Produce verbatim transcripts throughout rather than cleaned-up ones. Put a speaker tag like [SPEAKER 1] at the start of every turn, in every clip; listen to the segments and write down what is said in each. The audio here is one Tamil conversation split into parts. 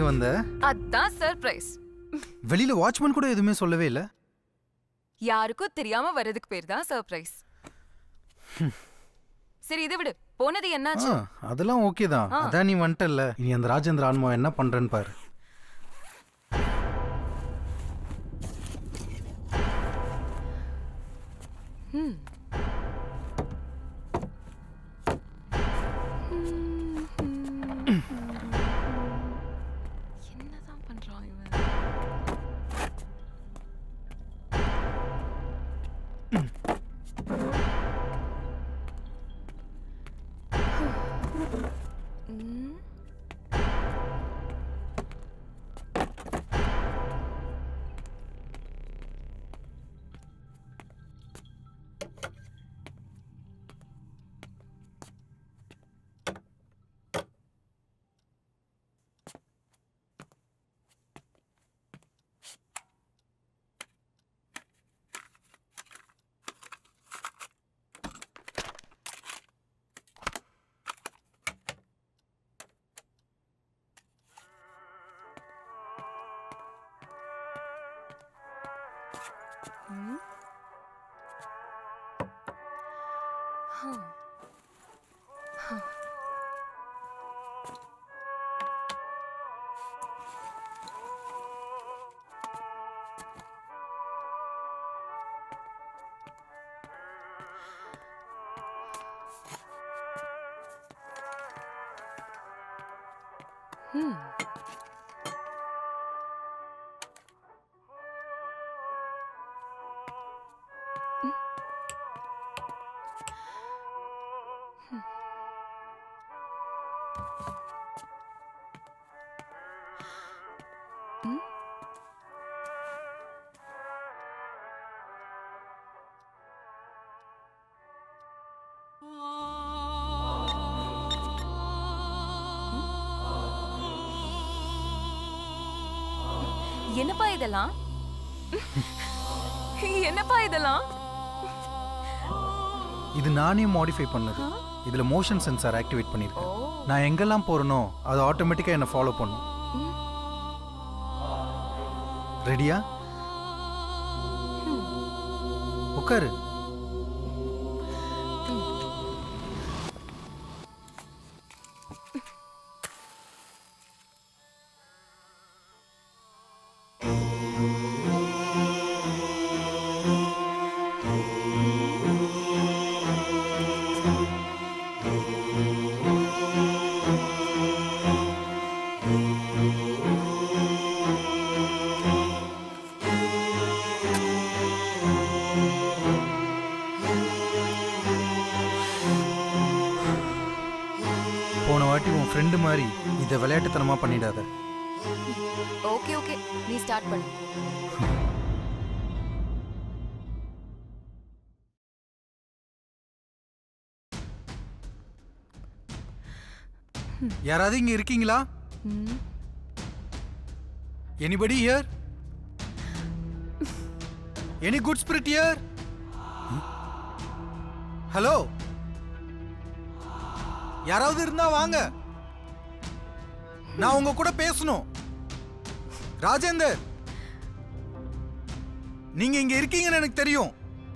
[SPEAKER 1] இங்க வந்த?
[SPEAKER 2] அதான் சர்ப்ரைஸ்.
[SPEAKER 1] வெளியில வாட்ச்மேன் கூட எதுவுமே சொல்லவே இல்ல.
[SPEAKER 2] யாருக்கும் தெரியாம வரதுக்கு பேர் தான் சர்ப்ரைஸ். சரி இதை விடு, போனது என்னாச்சு?
[SPEAKER 1] அதெல்லாம் ஓகே தான். அதான் நீ வந்துட்டல்ல, இனி அந்த ராஜேந்திர ஆன்மா என்ன பண்றேன்னு பாரு.
[SPEAKER 2] ம் என்னதான் பண்றான் இவன்? Hmm. என்னப்பா இதெல்லாம்? என்னப்பா இதெல்லாம்?
[SPEAKER 1] இது நானே மாடிஃபை பண்ணது. இதுல மோஷன் சென்சார் ஆக்டிவேட் பண்ணிருக்கேன். நான் எங்கெல்லாம் போறனோ அது ஆட்டோமேட்டிக்கா என்ன ஃபாலோ பண்ணும். ரெடியா? உட்காரு. ஃப்ரெண்ட் மாதிரி இதை விளையாட்டுத்தனமா பண்ணிடாத.
[SPEAKER 2] ஓகே ஓகே, நீ ஸ்டார்ட் பண்ணு.
[SPEAKER 1] யாராவது இங்க இருக்கீங்களா? Anybody here? Any good spirit here? Hello, யாராவது இருந்தா வாங்க, நான் உங்க கூட பேசணும். ராஜேந்தர், நீங்க இங்க இருக்கீங்கன்னு எனக்கு தெரியும்.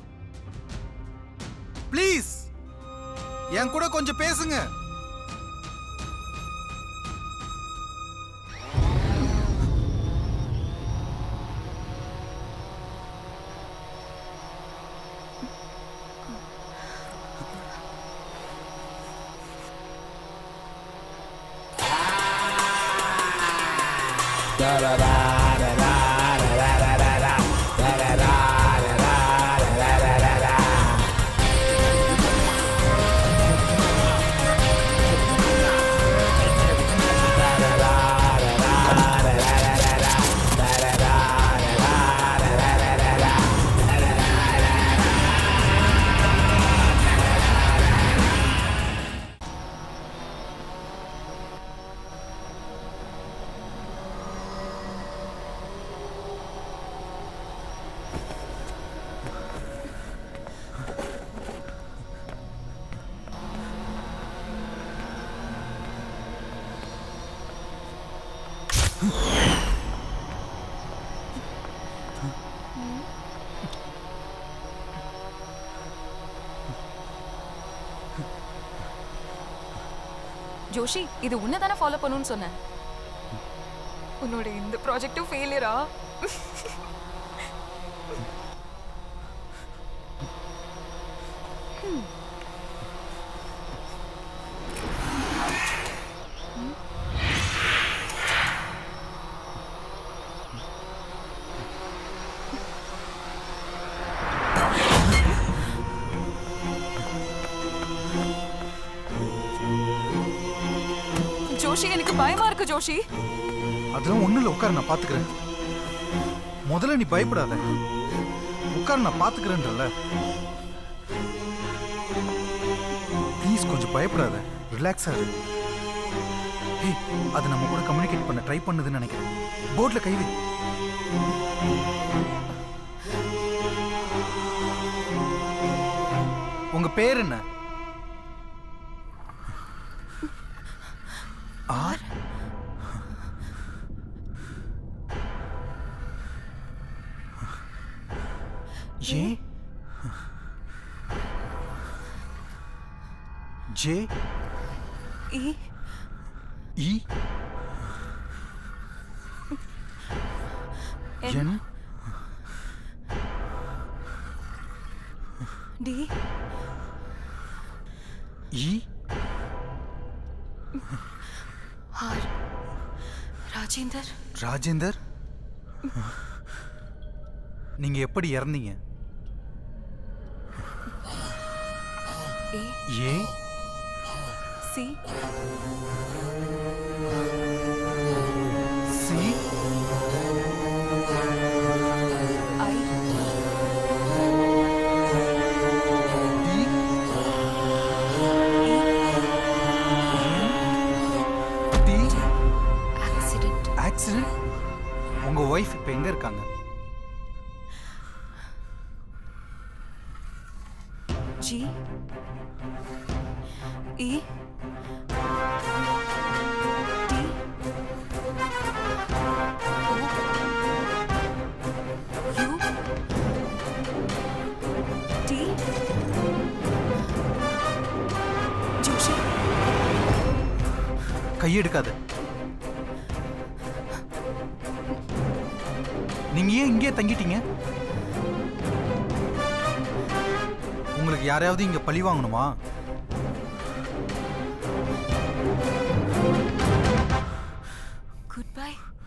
[SPEAKER 1] ப்ளீஸ் என் கூட கொஞ்சம் பேசுங்க.
[SPEAKER 2] ஜோஷி, இது உன்னை தானே ஃபாலோ பண்ணணும்னு சொன்னேன். உன்னோட இந்த ப்ராஜெக்டும் ஃபெயிலியரா? ஜோஷி, எனக்கு பயமா இருக்கு ஜோஷி.
[SPEAKER 1] அதெல்லாம் ஒண்ணு இல்ல, உட்கார, நான் பாத்துக்கிறேன். முதல்ல நீ பயப்படாத, உட்கார, நான் பாத்துக்கிறேன்றல. ப்ளீஸ் கொஞ்சம் பயப்படாத, ரிலாக்ஸா இரு. ஏய், அது நம்ம கூட கம்யூனிகேட் பண்ண ட்ரை பண்ணுதுன்னு நினைக்கிறேன். போர்ட்ல கை வை. உங்க பேர் என்ன? R A J
[SPEAKER 2] E
[SPEAKER 1] E N
[SPEAKER 2] D
[SPEAKER 1] E
[SPEAKER 2] R. Rajender.
[SPEAKER 1] Rajender, நீங்க எப்படி இறந்தீங்க?
[SPEAKER 2] A
[SPEAKER 1] A
[SPEAKER 2] C
[SPEAKER 1] C
[SPEAKER 2] I
[SPEAKER 1] D D.
[SPEAKER 2] Accident.
[SPEAKER 1] Accident? உங்க ஒய்ஃப் இப்ப எங்க இருக்காங்க?
[SPEAKER 2] G E T O U T. Joshi,
[SPEAKER 1] கையெடுக்காத. நீங்க ஏன் இங்கே தங்கிட்டீங்க? உங்களுக்கு யாரையாவது இங்க பழி வாங்கணுமா?
[SPEAKER 2] Good by.